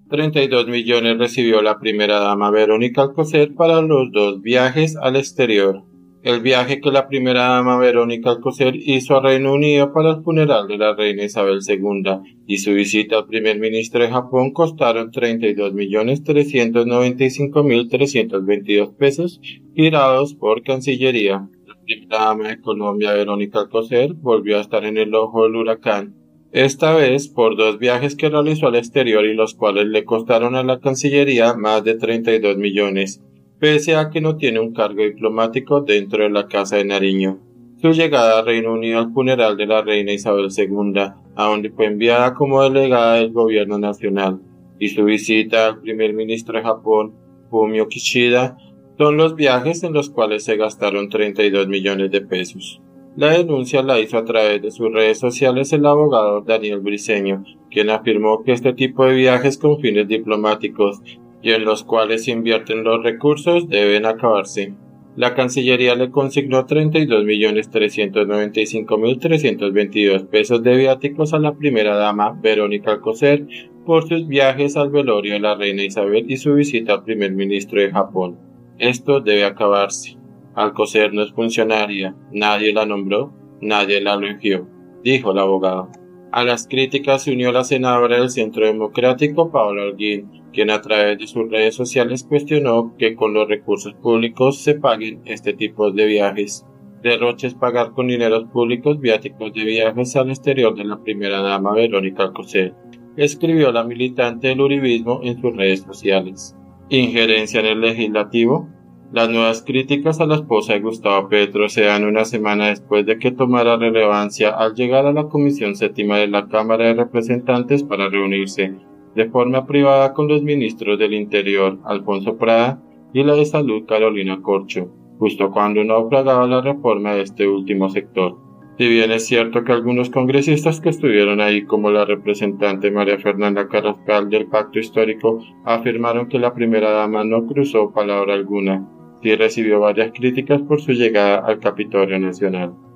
32 millones recibió la primera dama Verónica Alcocer para los dos viajes al exterior. El viaje que la primera dama Verónica Alcocer hizo a Reino Unido para el funeral de la reina Isabel II y su visita al primer ministro de Japón costaron 32.395.322 pesos girados por Cancillería. La primera dama de Colombia, Verónica Alcocer, volvió a estar en el ojo del huracán, esta vez por dos viajes que realizó al exterior y los cuales le costaron a la Cancillería más de 32 millones, pese a que no tiene un cargo diplomático dentro de la Casa de Nariño. Su llegada a Reino Unido al funeral de la reina Isabel II, a donde fue enviada como delegada del gobierno nacional, y su visita al primer ministro de Japón, Fumio Kishida, son los viajes en los cuales se gastaron 32 millones de pesos. La denuncia la hizo a través de sus redes sociales el abogado Daniel Briceño, quien afirmó que este tipo de viajes con fines diplomáticos y en los cuales se invierten los recursos deben acabarse. La Cancillería le consignó 32.395.322 pesos de viáticos a la primera dama Verónica Alcocer por sus viajes al velorio de la reina Isabel y su visita al primer ministro de Japón. Esto debe acabarse. Alcocer no es funcionaria, nadie la nombró, nadie la elogió, dijo el abogado. A las críticas se unió la senadora del Centro Democrático, Paola Holguín, quien a través de sus redes sociales cuestionó que con los recursos públicos se paguen este tipo de viajes. Derroche es pagar con dineros públicos viáticos de viajes al exterior de la primera dama Verónica Alcocer, escribió la militante del uribismo en sus redes sociales. Injerencia en el legislativo. Las nuevas críticas a la esposa de Gustavo Petro se dan una semana después de que tomara relevancia al llegar a la Comisión Séptima de la Cámara de Representantes para reunirse de forma privada con los ministros del Interior, Alfonso Prada, y la de Salud, Carolina Corcho, justo cuando naufragaba la reforma de este último sector. Si bien es cierto que algunos congresistas que estuvieron ahí, como la representante María Fernanda Carrascal del Pacto Histórico, afirmaron que la primera dama no cruzó palabra alguna, sí recibió varias críticas por su llegada al Capitolio Nacional.